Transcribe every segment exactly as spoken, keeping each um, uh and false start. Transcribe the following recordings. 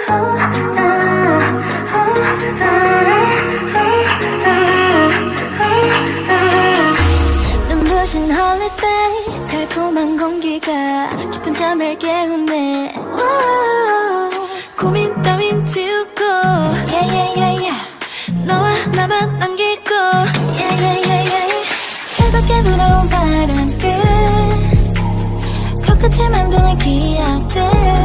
눈부신 holiday 달콤한 공기가 깊은 잠을 깨우네. 고민 따윈 지우고 yeah, yeah, yeah, yeah. 너와 나만 남기고 yeah, yeah, yeah, yeah. 차갑게 불어온 바람들 코끝을 만드는 기억들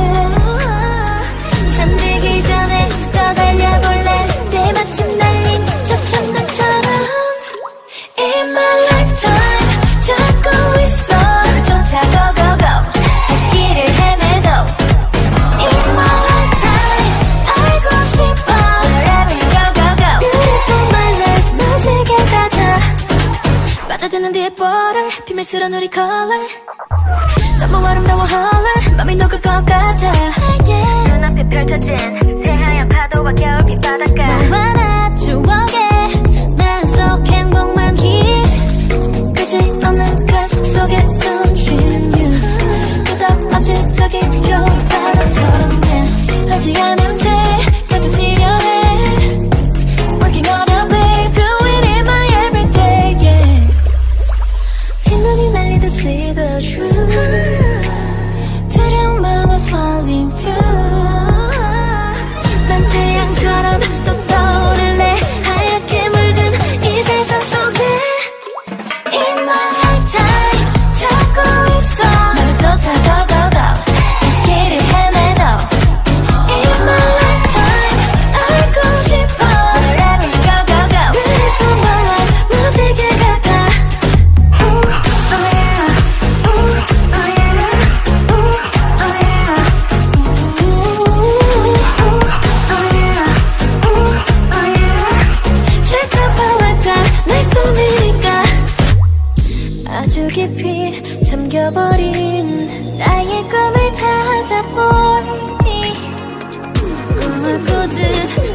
잠들기 전에 더 달려볼래. 때마침 날린 저 첫눈처럼 In my lifetime 찾고 있어. 너를 쫓아 go go go 다시 길을 헤매도 In my lifetime 알고 싶어. Wherever you go go go Beautiful my life 너지게 닫아 빠져드는 deep water 비밀스러운 우리 color 너무 아름다워 holler 맘이 녹을 것 같아 yeah. 눈앞에 펼쳐진 새하얀 파도와 겨울빛 바닷가 너와 나 추억에 마음속 행복만 히 끝이 없는 가슴 속에 숨쉬는 you 끝없이 저기 겨울바람처럼 내 하지 않은 채 가두지려 해 Working on a way do it in my everyday yeah. 흰눈이 날리듯 see the truth 두려운 마음은 falling through 난 태양처럼 또 떠오를래 하얗게 물든 이 세상 속에 In my lifetime 찾고 있어. 너를 쫓아 go go go 다시 길을 헤매도 In my lifetime 알고 싶어. Wherever you go go go Beautiful my life 너지게 같아 Ooh oh yeah Ooh oh yeah Ooh oh yeah Ooh oh yeah Ooh oh yeah 실컷 봐왔다 내 꿈이니까 아주 깊이 잠겨버린 나의 꿈을 찾아 for me 꿈을 꾸듯